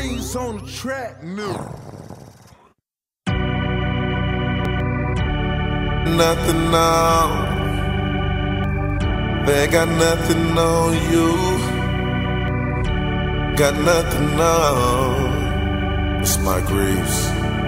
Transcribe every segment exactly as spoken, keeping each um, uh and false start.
Breeze on the track, new. Nothing on, they got nothing on you. Got nothing on. It's Mike Reeves.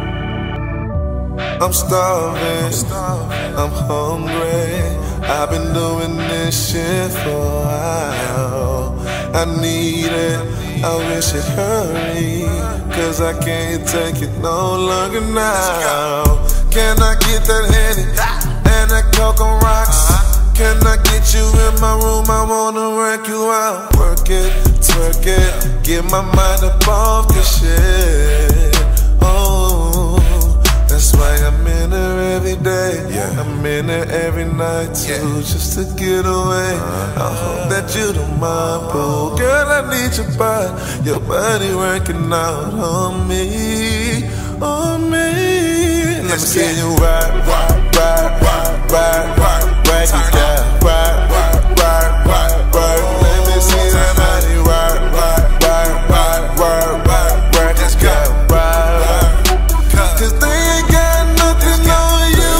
I'm starving, I'm hungry. I've been doing this shit for a while. I need it, I wish it hurry, cause I can't take it no longer now. Can I get that Henny and that Coke on rocks? Can I get you in my room? I wanna work you out. Work it, twerk it, get my mind up off this shit. Oh, that's why I'm in there every day. Yeah. I'm in there every night too, yeah, just to get away. Uh, I hope that you don't mind, boo. Girl, I need your body, your body working out on me, on me. Let me see you ride, ride, ride, ride, ride, ride, ride it down, ride, ride, ride, ride, ride. Let me see that body ride, ride, ride, ride, ride, ride, ride it down, ride. Cause they ain't got nothing on you.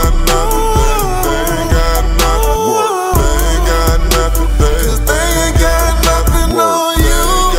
They ain't got nothing. They ain't got nothing. Cause they ain't got nothing on you.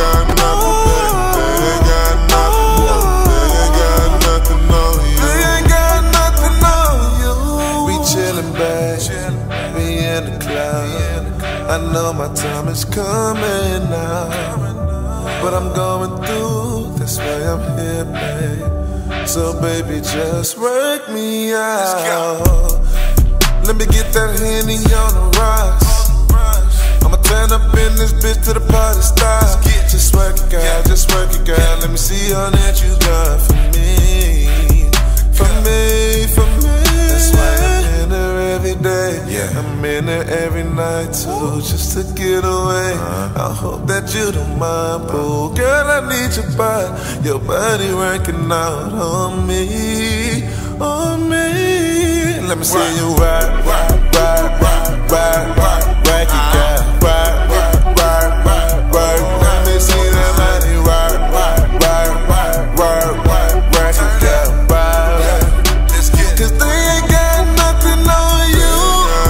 They ain't got nothing. They ain't got nothing on you. They ain't got nothing on you. We chillin' back, we in the cloud. I know my time is coming now, but I'm going through, that's why I'm here, babe. So baby, just work me out. Let me get that Henny on the rocks. I'ma turn up in this bitch till the party starts. Just work it, girl, just work it, girl. Let me see all that you got for me, for me, for me. That's why I'm in there every day. Yeah. I'm in there every night too, just to get away. I hope that you don't mind, boo. Girl, I need your body, your body working out on me, on me. Let me see you ride, ride, ride, ride, ride, ride, ride it down, ride, ride, ride, ride, ride. Let me see that body ride, ride, ride, ride, ride, ride, ride it down, ride. Cause they ain't got nothing on you.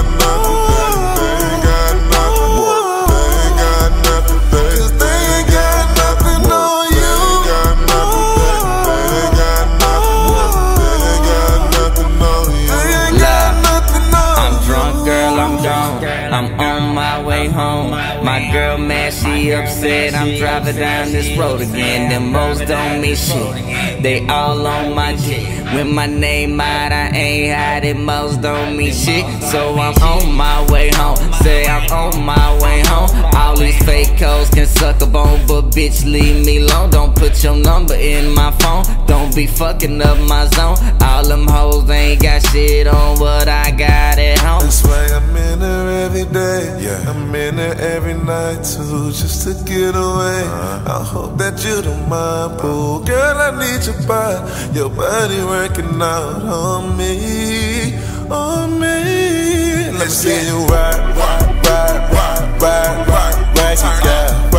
They ain't got nothing. They ain't got nothing. Cause they ain't got nothing on you. They ain't got nothing. They ain't got nothing on you. They ain't got nothing on you. I'm drunk, girl, I'm gone. I'm on my way home. My girl mad, she upset. I'm driving down this road again. Them hoes don't mean shit, they all on my dick. With my name out, I ain't had it. Most don't mean shit, so I'm on my way home. Say I'm on my way home. All these fake hoes can suck a bone, but bitch, leave me alone. Don't put your number in my phone. Don't be fucking up my zone. All them hoes ain't got shit on what I got at home. That's why I'm in there every day. Yeah. I'm in there every night too, just to get away. I hope that you don't mind, boo. Girl, I need your body, your body working out on me, on me. Let me see you ride, ride, ride, ride, ride, ride it down.